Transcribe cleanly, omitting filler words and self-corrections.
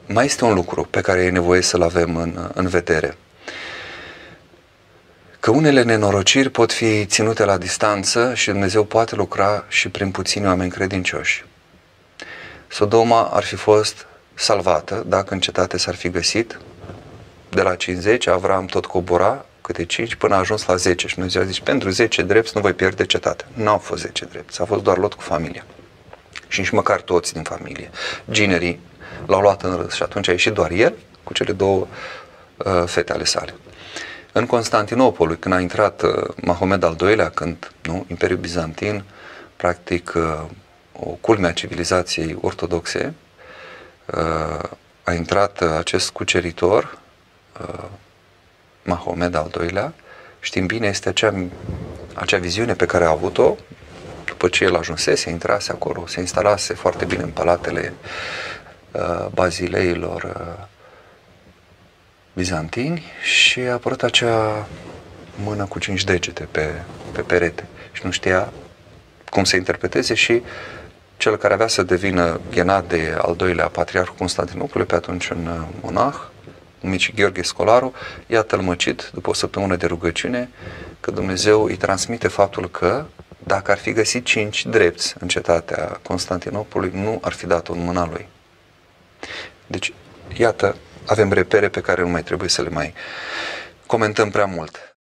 mai este un lucru pe care e nevoie să-l avem în vedere. Că unele nenorociri pot fi ținute la distanță și Dumnezeu poate lucra și prin puțini oameni credincioși. Sodoma ar fi fost salvată dacă în cetate s-ar fi găsit de la 50, Avram tot cobora câte 5 până a ajuns la 10 și Dumnezeu a zis, pentru 10 drepți nu voi pierde cetatea. Nu au fost 10 drepți, a fost doar Lot cu familia. Și nici măcar toți din familie. Ginerii l-au luat în râs și atunci a ieșit doar el cu cele două fete ale sale. În Constantinopol, când a intrat Mahomed al II-lea, când Imperiul Bizantin, practic o culme a civilizației ortodoxe, a intrat acest cuceritor, Mahomed al II-lea, știm bine, este acea viziune pe care a avut-o, după ce el ajunsese, intrase acolo, se instalase foarte bine în palatele bazileilor bizantini și a apărut acea mână cu 5 degete pe perete și nu știa cum să interpreteze și cel care avea să devină Ghenade al II-lea patriarhul Constantinopolului, pe atunci un monah, numit Gheorghe Scolaru, i-a tălmăcit după o săptămână de rugăciune că Dumnezeu îi transmite faptul că dacă ar fi găsit 5 drepți în cetatea Constantinopolului, nu ar fi dat-o în mâna lui. Deci, iată, avem repere pe care nu mai trebuie să le mai comentăm prea mult.